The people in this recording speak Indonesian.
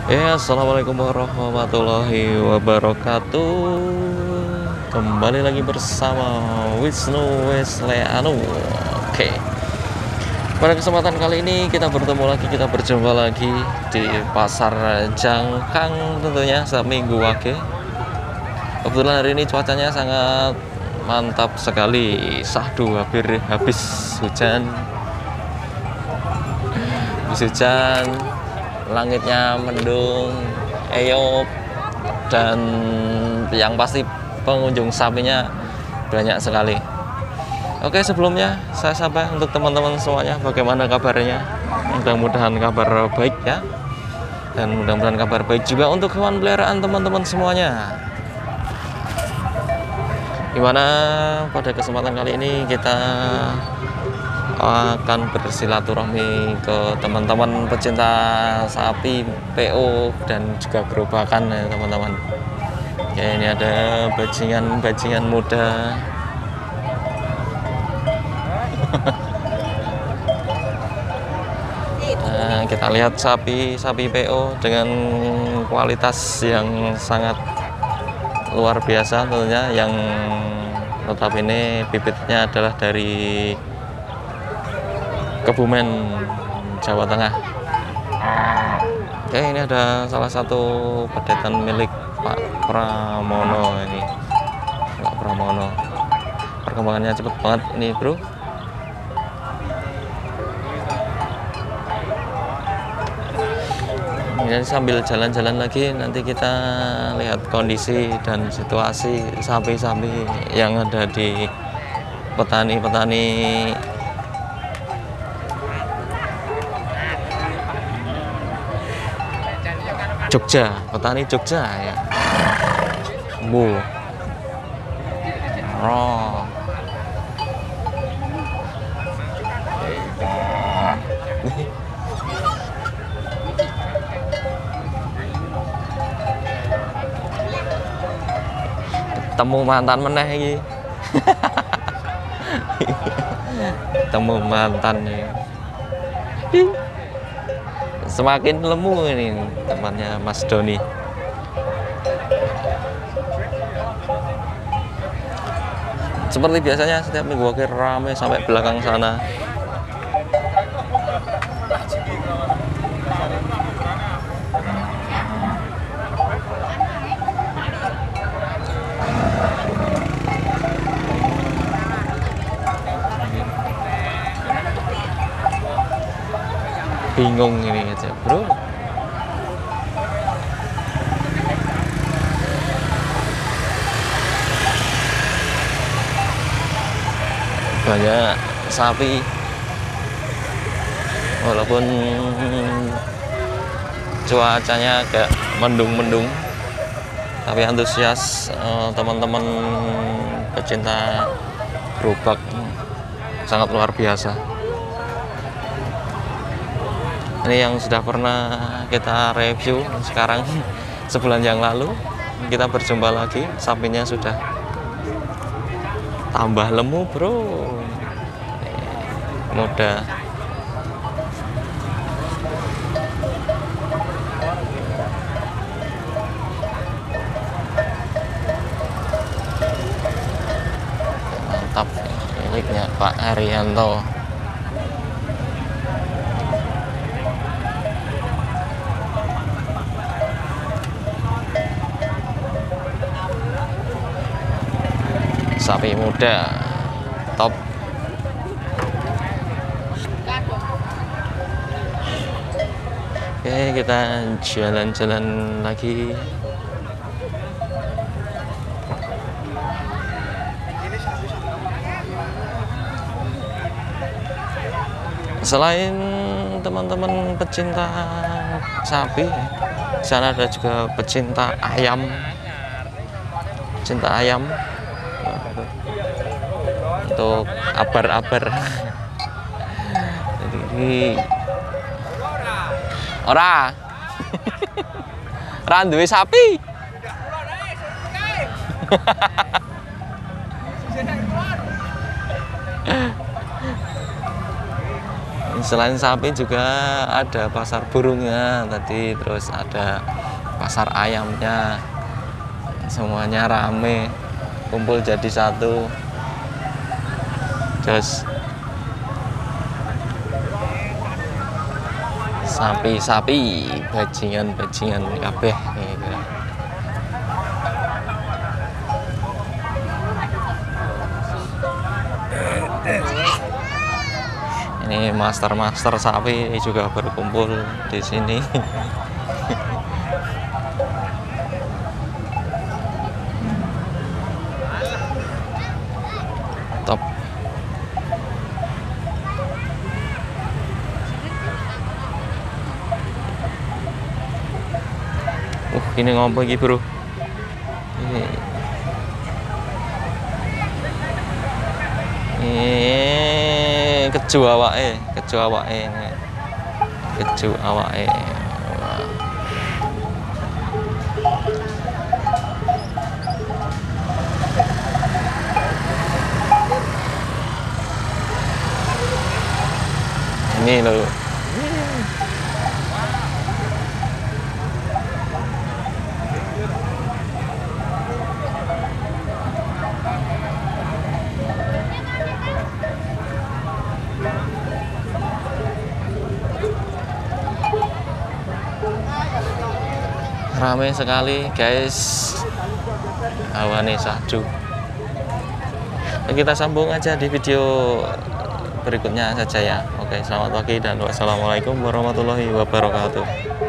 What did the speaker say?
Assalamualaikum warahmatullahi wabarakatuh. Kembali lagi bersama Wisnu Wesleanu. Oke. Pada kesempatan kali ini kita berjumpa lagi di Pasar Jangkang tentunya Seminggu Wage. Kebetulan hari ini cuacanya sangat mantap sekali. Sahdu hampir habis hujan. Langitnya mendung, eyop, dan yang pasti pengunjung sapinya banyak sekali. Oke, sebelumnya saya sapa untuk teman-teman semuanya, bagaimana kabarnya? Mudah-mudahan kabar baik ya, dan mudah-mudahan kabar baik juga untuk hewan peliharaan teman-teman semuanya. Dimana pada kesempatan kali ini kita akan bersilaturahmi ke teman-teman pecinta sapi PO dan juga gerobakan ya teman-teman. Ya, ini ada bajingan muda. Nah, kita lihat sapi PO dengan kualitas yang sangat luar biasa tentunya, yang notabene bibitnya adalah dari Kebumen, Jawa Tengah. Oke, ini ada salah satu pedetan milik Pak Pramono ini. Pak Pramono. Perkembangannya cepet banget ini, bro. Ini sambil jalan-jalan lagi, nanti kita lihat kondisi dan situasi sapi-sapi yang ada di petani-petani Jogja, petani Jogja ya. Bu. Oh. Temu mantan meneh iki. Temu mantan ya. Semakin lemu ini temannya Mas Doni. Seperti biasanya setiap minggu akhir ramai sampai belakang sana. Bingung ini aja, bro. Banyak sapi, walaupun cuacanya agak mendung-mendung, tapi antusias teman-teman pecinta gerobak sangat luar biasa. Ini yang sudah pernah kita review, sekarang sebulan yang lalu kita berjumpa lagi, sapinya sudah tambah lemu, bro. Muda. Mantap, miliknya Pak Arianto. Sapi muda top. Oke, kita jalan-jalan lagi. Selain teman-teman pecinta sapi, di sana ada juga pecinta ayam. Untuk abar-abar. Jadi ora duwe sapi. Selain sapi juga ada pasar burungnya tadi, terus ada pasar ayamnya, semuanya rame kumpul jadi satu. Terus sapi-sapi, bajingan-bajingan kabeh gitu. Ini master-master sapi juga berkumpul di sini. Top. Ini ngopo iki, Bro? Ini keju awake. Ini loh. Ramai sekali guys, hawane syahdu. Kita sambung aja di video berikutnya saja ya. Oke, selamat pagi dan wassalamualaikum warahmatullahi wabarakatuh.